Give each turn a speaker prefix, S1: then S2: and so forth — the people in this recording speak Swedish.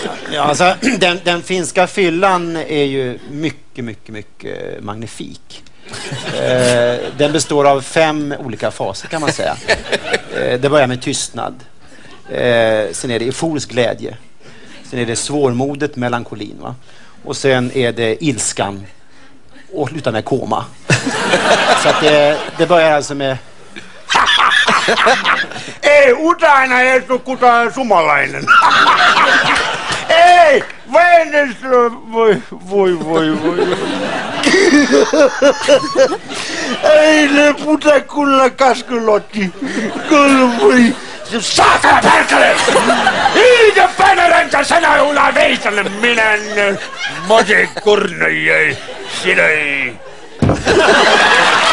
S1: Ja, alltså, den finska fyllan är ju mycket magnifik. Den består av 5 olika faser kan man säga. Det börjar med tystnad. Sen är det euforisk glädje. Sen är det svårmodet, melankolin, va? Och sen är det ilskan och slutar med koma. Så att det börjar alltså med
S2: Ei, utaina ei ole kukaan sumalainen. Ei, Vennes, voi. Ei ne puta kulla kaskulotti. Voi. Saatana perkele! Hiide Venäjäntä sana ulla veiselle minän. Mose kurnoi, sinoi.